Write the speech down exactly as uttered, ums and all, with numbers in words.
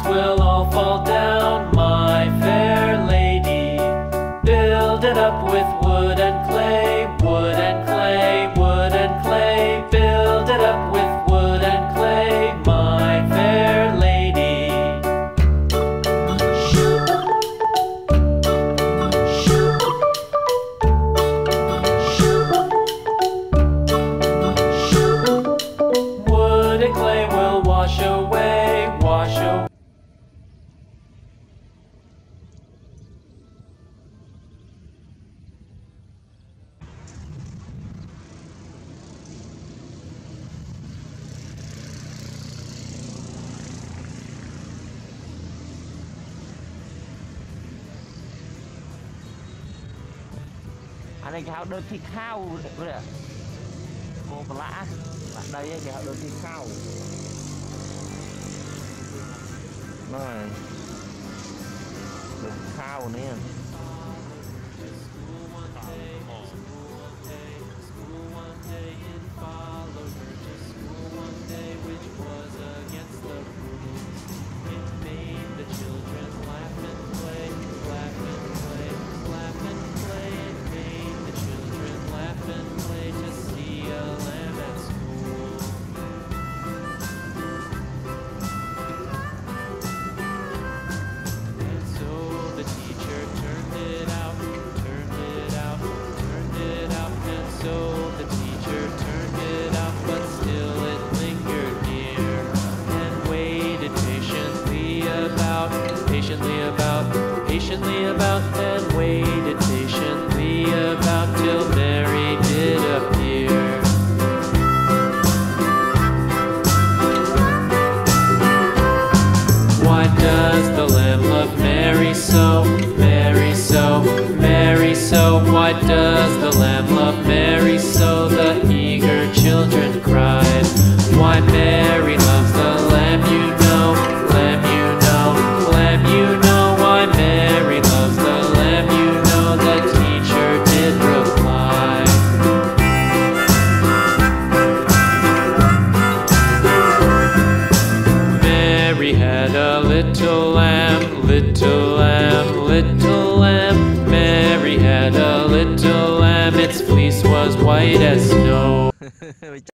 will all fall down, my fair lady. Build it up with wood and clay, wood and clay, wood and clay. Build it up with wood and clay, my fair lady. Wood and clay will wash away, wash away. Anh này hào đơn thịt khao rồi ạ. Cô bà lạ. Bạn đây cái hào đơn thịt khao. Này. Đơn khao nè. Patiently about, patiently about, and waited patiently about till Mary did appear. Why does the Lamb love Mary so, Mary so, Mary so? Why does the Lamb love Mary so? The eager children cried. Why Mary loves the Lamb, you know, Lamb, you know, Lamb, you know. Why Mary loves the Lamb, you know. The teacher did reply. Mary had a little lamb, little lamb, little lamb. Mary had a little lamb, its fleece was white as snow.